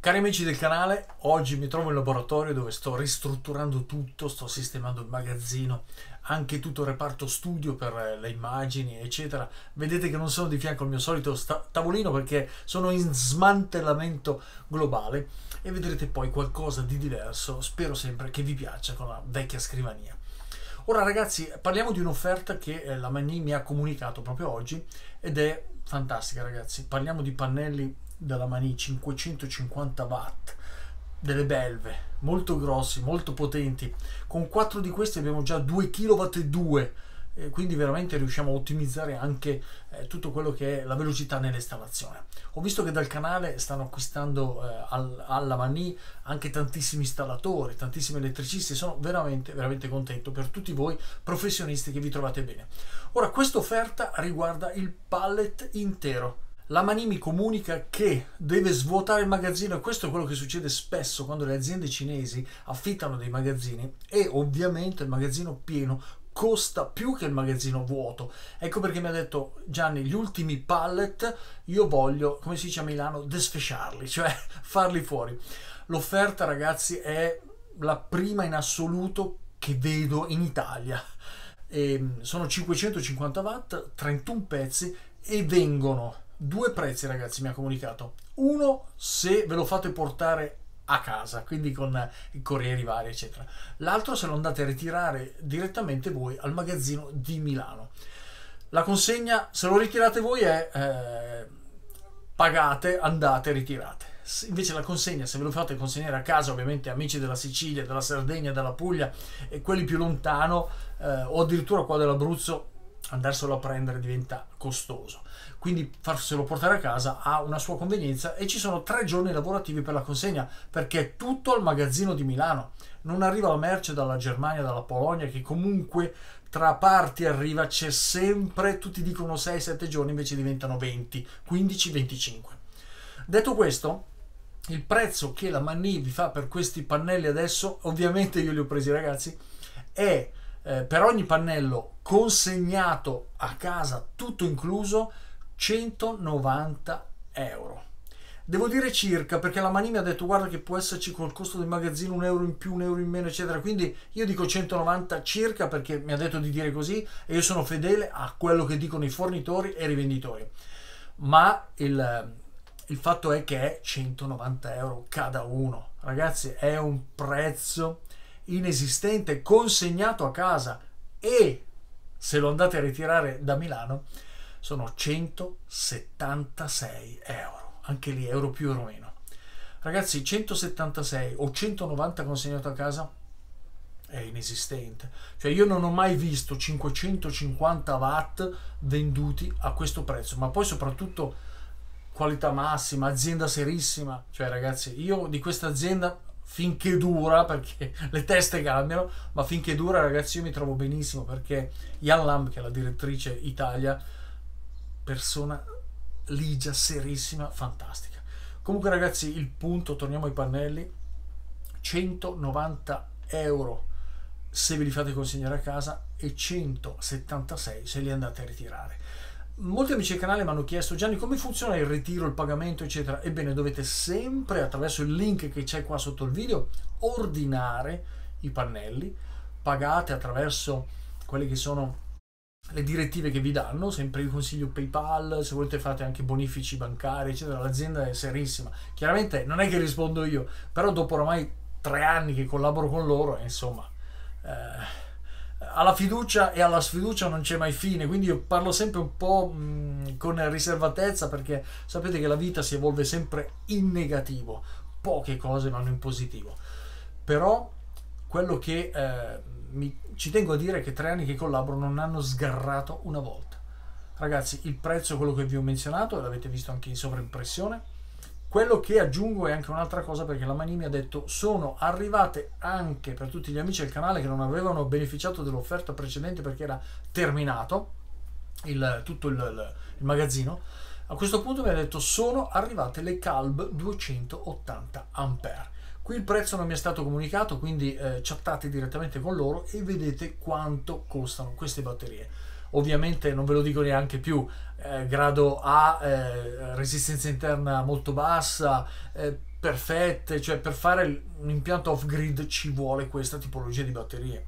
Cari amici del canale, oggi mi trovo in laboratorio dove sto ristrutturando tutto, sto sistemando il magazzino, anche tutto il reparto studio per le immagini, eccetera. Vedete che non sono di fianco al mio solito tavolino perché sono in smantellamento globale e vedrete poi qualcosa di diverso, spero sempre che vi piaccia con la vecchia scrivania. Ora ragazzi, parliamo di un'offerta che la Mani mi ha comunicato proprio oggi ed è fantastica ragazzi. Parliamo di pannelli della Mani 550 watt, delle belve, molto grossi, molto potenti. Con 4 di questi abbiamo già 2 kW e 2, quindi veramente riusciamo a ottimizzare anche tutto quello che è la velocità nell'installazione. Ho visto che dal canale stanno acquistando alla Mani anche tantissimi installatori, tantissimi elettricisti. Sono veramente contento per tutti voi professionisti che vi trovate bene. Ora, questa offerta riguarda il pallet intero. La Mani mi comunica che deve svuotare il magazzino e questo è quello che succede spesso quando le aziende cinesi affittano dei magazzini e ovviamente il magazzino pieno costa più che il magazzino vuoto. Ecco perché mi ha detto: Gianni, gli ultimi pallet io voglio, come si dice a Milano, desfasciarli, cioè farli fuori. L'offerta ragazzi è la prima in assoluto che vedo in Italia. Sono 550 watt, 31 pezzi e vengono due prezzi ragazzi, mi ha comunicato. Uno se ve lo fate portare a casa, quindi con i corrieri vari eccetera. L'altro se lo andate a ritirare direttamente voi al magazzino di Milano. La consegna, se lo ritirate voi, è pagate, andate, ritirate. Invece la consegna, se ve lo fate consegnare a casa, ovviamente amici della Sicilia, della Sardegna, della Puglia e quelli più lontano o addirittura qua dell'Abruzzo, andarselo a prendere diventa costoso, quindi farselo portare a casa ha una sua convenienza e ci sono 3 giorni lavorativi per la consegna perché è tutto al magazzino di Milano, non arriva la merce dalla Germania, dalla Polonia, che comunque tra parti arriva, c'è sempre, tutti dicono 6-7 giorni, invece diventano 20, 15, 25. Detto questo, il prezzo che la Mani vi fa per questi pannelli adesso, ovviamente io li ho presi ragazzi, è per ogni pannello consegnato a casa tutto incluso 190 euro. Devo dire circa perché la Mani mi ha detto guarda che può esserci col costo del magazzino 1 euro in più, 1 euro in meno eccetera, quindi io dico 190 circa perché mi ha detto di dire così e io sono fedele a quello che dicono i fornitori e i rivenditori, ma il fatto è che è 190 euro cada uno ragazzi, è un prezzo inesistente consegnato a casa e se lo andate a ritirare da Milano sono 176 euro, anche lì euro più euro meno ragazzi. 176 o 190 consegnato a casa è inesistente, cioè io non ho mai visto 550 watt venduti a questo prezzo, ma poi soprattutto qualità massima, azienda serissima, cioè ragazzi io di questa azienda finché dura, perché le teste cambiano, ma finché dura ragazzi io mi trovo benissimo perché Yan Lam, che è la direttrice Italia, persona ligia, serissima, fantastica. Comunque ragazzi, il punto, torniamo ai pannelli, 190 euro se ve li fate consegnare a casa e 176 se li andate a ritirare. Molti amici del canale mi hanno chiesto: Gianni, come funziona il ritiro, il pagamento eccetera? Ebbene, dovete sempre, attraverso il link che c'è qua sotto il video, ordinare i pannelli, pagate attraverso quelle che sono le direttive che vi danno, sempre il consiglio PayPal, se volete fate anche bonifici bancari eccetera. L'azienda è serissima, chiaramente non è che rispondo io, però dopo oramai 3 anni che collaboro con loro insomma alla fiducia e alla sfiducia non c'è mai fine, quindi io parlo sempre un po' con riservatezza perché sapete che la vita si evolve sempre in negativo, poche cose vanno in positivo, però quello che ci tengo a dire è che 3 anni che collaboro non hanno sgarrato una volta ragazzi. Il prezzo è quello che vi ho menzionato e l'avete visto anche in sovraimpressione. Quello che aggiungo è anche un'altra cosa, perché la Mani mi ha detto sono arrivate anche per tutti gli amici del canale che non avevano beneficiato dell'offerta precedente perché era terminato tutto il magazzino. A questo punto mi ha detto sono arrivate le Calb 280 ampere. Qui il prezzo non mi è stato comunicato, quindi chattate direttamente con loro e vedete quanto costano queste batterie. Ovviamente non ve lo dico neanche più, grado A, resistenza interna molto bassa, perfette, cioè per fare un impianto off-grid ci vuole questa tipologia di batterie.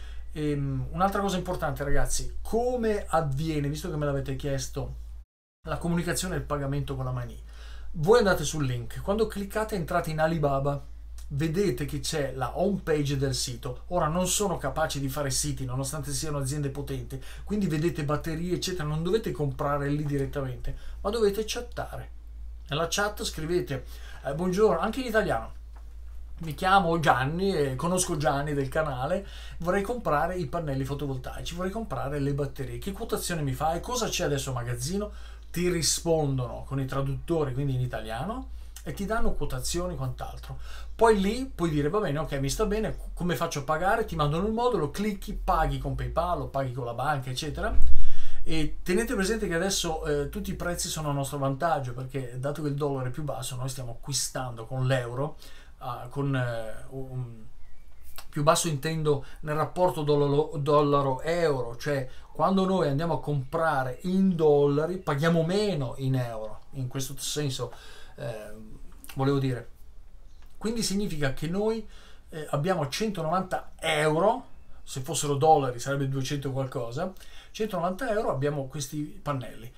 Un'altra cosa importante, ragazzi, come avviene, visto che me l'avete chiesto, la comunicazione e il pagamento con la Mani? Voi andate sul link, quando cliccate entrate in Alibaba, vedete che c'è la home page del sito. Ora non sono capaci di fare siti nonostante siano aziende potenti, quindi vedete batterie eccetera, non dovete comprare lì direttamente, ma dovete chattare. Nella chat scrivete buongiorno, anche in italiano, mi chiamo Gianni e conosco Gianni del canale, vorrei comprare i pannelli fotovoltaici, vorrei comprare le batterie, che quotazione mi fai, cosa c'è adesso a magazzino? Ti rispondono con i traduttori, quindi in italiano, e ti danno quotazioni e quant'altro. Poi lì puoi dire va bene, ok, mi sta bene, come faccio a pagare? Ti mandano il modulo, clicchi, paghi con PayPal o paghi con la banca eccetera. E tenete presente che adesso tutti i prezzi sono a nostro vantaggio, perché dato che il dollaro è più basso noi stiamo acquistando con l'euro con un più basso, intendo nel rapporto dollaro-euro, cioè quando noi andiamo a comprare in dollari paghiamo meno in euro, in questo senso volevo dire. Quindi significa che noi abbiamo 190 euro, se fossero dollari sarebbe 200 qualcosa, 190 euro abbiamo questi pannelli,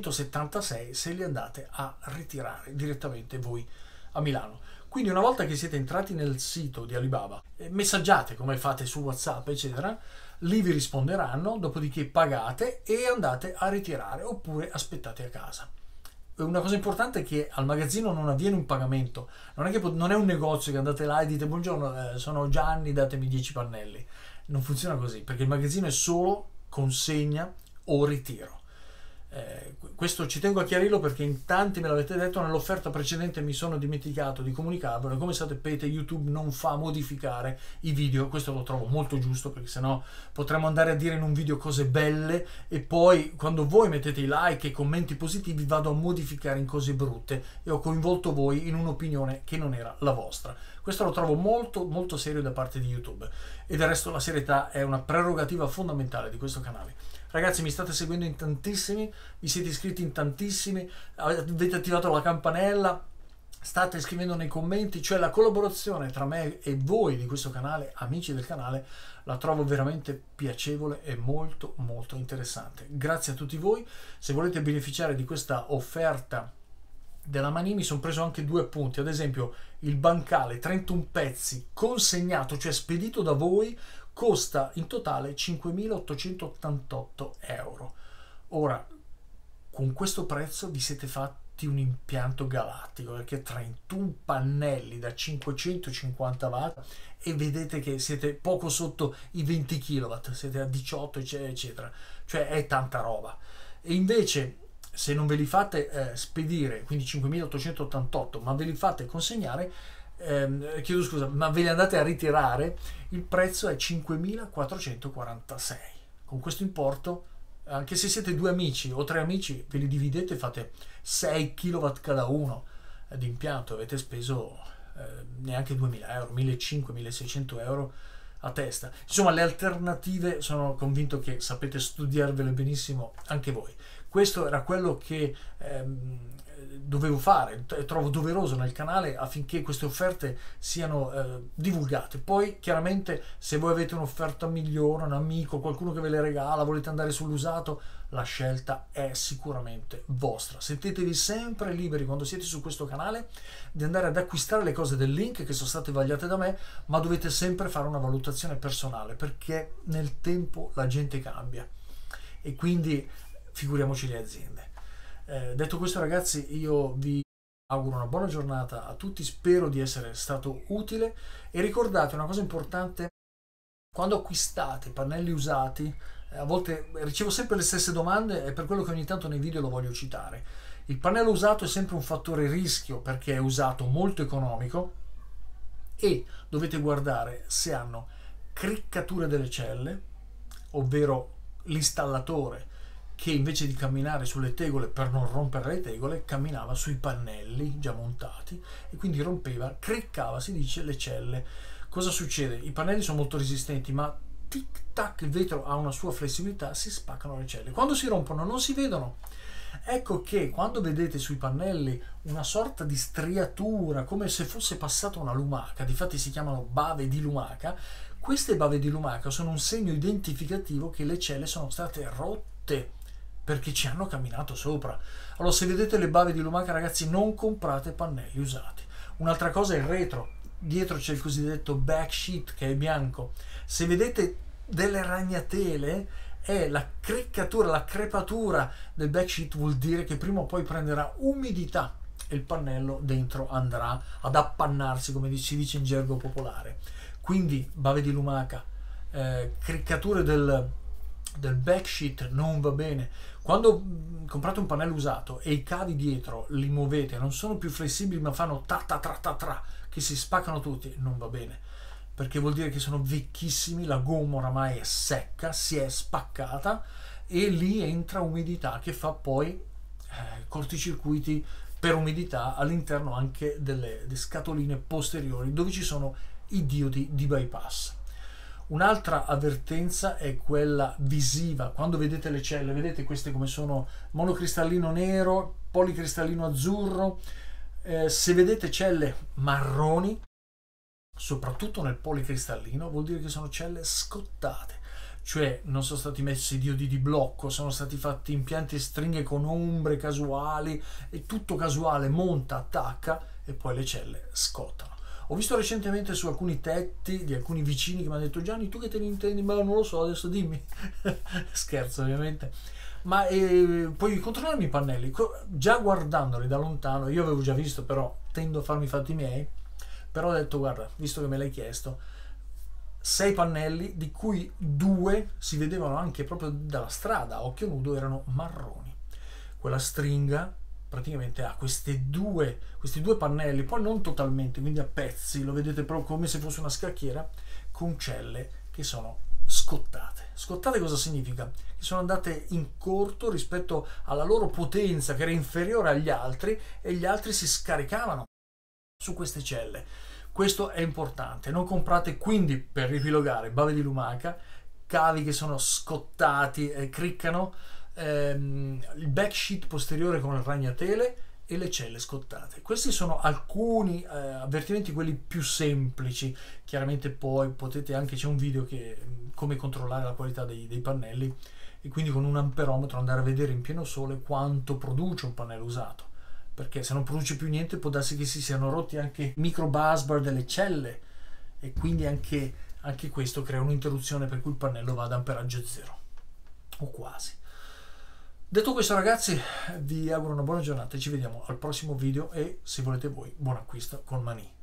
176 se li andate a ritirare direttamente voi a Milano. Quindi una volta che siete entrati nel sito di Alibaba, messaggiate come fate su WhatsApp eccetera, lì vi risponderanno, dopodiché pagate e andate a ritirare oppure aspettate a casa. Una cosa importante è che al magazzino non avviene un pagamento, non è un negozio che andate là e dite buongiorno, sono Gianni, datemi 10 pannelli. Non funziona così, perché il magazzino è solo consegna o ritiro. Questo ci tengo a chiarirlo perché in tanti me l'avete detto, nell'offerta precedente mi sono dimenticato di comunicarvelo e come sapete YouTube non fa modificare i video. Questo lo trovo molto giusto, perché sennò potremmo andare a dire in un video cose belle e poi quando voi mettete i like e i commenti positivi vado a modificare in cose brutte e ho coinvolto voi in un'opinione che non era la vostra. Questo lo trovo molto molto serio da parte di YouTube e del resto la serietà è una prerogativa fondamentale di questo canale. Ragazzi, mi state seguendo in tantissimi, vi siete iscritti in tantissimi, avete attivato la campanella, state scrivendo nei commenti, cioè la collaborazione tra me e voi di questo canale, amici del canale, la trovo veramente piacevole e molto molto interessante. Grazie a tutti voi. Se volete beneficiare di questa offerta della Mani, mi sono preso anche 2 appunti, ad esempio il bancale 31 pezzi consegnato, cioè spedito da voi, costa in totale 5.888 euro. Ora, con questo prezzo vi siete fatti un impianto galattico, perché 31 pannelli da 550 watt e vedete che siete poco sotto i 20 kW, siete a 18 eccetera, cioè è tanta roba. E invece se non ve li fate spedire, quindi 5.888, ma ve li fate consegnare, chiedo scusa, ma ve li andate a ritirare, il prezzo è 5.446. Con questo importo, anche se siete 2 amici o 3 amici, ve li dividete e fate 6 kW cada uno di impianto, avete speso neanche 2.000 euro, 1.500-1.600 euro a testa. Insomma, le alternative sono convinto che sapete studiarvele benissimo anche voi. Questo era quello che dovevo fare, trovo doveroso nel canale affinché queste offerte siano divulgate. Poi chiaramente se voi avete un'offerta migliore, un amico, qualcuno che ve le regala, volete andare sull'usato, la scelta è sicuramente vostra. Sentitevi sempre liberi quando siete su questo canale di andare ad acquistare le cose del link che sono state vagliate da me, ma dovete sempre fare una valutazione personale, perché nel tempo la gente cambia e quindi figuriamoci le aziende. Detto questo, ragazzi, io vi auguro una buona giornata a tutti, spero di essere stato utile e ricordate una cosa importante: quando acquistate pannelli usati, a volte ricevo sempre le stesse domande, e per quello che ogni tanto nei video lo voglio citare. Il pannello usato è sempre un fattore rischio perché è usato molto economico e dovete guardare se hanno criccature delle celle, ovvero l'installatore che invece di camminare sulle tegole per non rompere le tegole camminava sui pannelli già montati e quindi rompeva, criccava, si dice, le celle. Cosa succede? I pannelli sono molto resistenti, ma tic tac, il vetro ha una sua flessibilità, si spaccano le celle. Quando si rompono non si vedono, Ecco che quando vedete sui pannelli una sorta di striatura, come se fosse passata una lumaca, difatti si chiamano bave di lumaca, queste bave di lumaca sono un segno identificativo che le celle sono state rotte perché ci hanno camminato sopra. Allora, se vedete le bave di lumaca, ragazzi, non comprate pannelli usati. Un'altra cosa è il retro. Dietro c'è il cosiddetto back sheet, che è bianco. Se vedete delle ragnatele, è la criccatura, la crepatura del back sheet, vuol dire che prima o poi prenderà umidità e il pannello dentro andrà ad appannarsi, come si dice in gergo popolare. Quindi bave di lumaca, criccature del back sheet non va bene. Quando comprate un pannello usato e i cavi dietro li muovete, non sono più flessibili ma fanno ta ta tra ta tra, che si spaccano tutti, non va bene, perché vuol dire che sono vecchissimi, la gomma oramai è secca, si è spaccata e lì entra umidità che fa poi corticircuiti per umidità all'interno anche delle scatoline posteriori dove ci sono i diodi di bypass. Un'altra avvertenza è quella visiva. Quando vedete le celle, vedete queste come sono: monocristallino nero, policristallino azzurro. Se vedete celle marroni, soprattutto nel policristallino, vuol dire che sono celle scottate, cioè non sono stati messi diodi di blocco, sono stati fatti impianti e stringhe con ombre casuali e tutto casuale, monta, attacca e poi le celle scottano. Ho visto recentemente su alcuni tetti di alcuni vicini che mi hanno detto: Gianni, tu che te ne intendi? Ma non lo so, adesso dimmi. Scherzo, ovviamente. Ma puoi controllarmi i pannelli. Già guardandoli da lontano, io avevo già visto, però tendo a farmi i fatti miei. Però ho detto: guarda, visto che me l'hai chiesto, 6 pannelli, di cui 2 si vedevano anche proprio dalla strada, a occhio nudo, erano marroni. Quella stringa praticamente ha questi due pannelli, poi non totalmente, quindi a pezzi, lo vedete proprio come se fosse una scacchiera, con celle che sono scottate. Scottate cosa significa? Che sono andate in corto rispetto alla loro potenza, che era inferiore agli altri, e gli altri si scaricavano su queste celle. Questo è importante. Non comprate quindi, per ripilogare, bave di lumaca, cavi che sono scottati e criccano, il back sheet posteriore con le ragnatele e le celle scottate. Questi sono alcuni avvertimenti, quelli più semplici. Chiaramente poi potete anche, c'è un video che come controllare la qualità dei pannelli, e quindi con un amperometro andare a vedere in pieno sole quanto produce un pannello usato, perché se non produce più niente può darsi che si siano rotti anche i micro busbar delle celle, e quindi anche questo crea un'interruzione per cui il pannello va ad amperaggio zero o quasi. Detto questo, ragazzi, vi auguro una buona giornata e ci vediamo al prossimo video, e se volete voi, buon acquisto con Mani.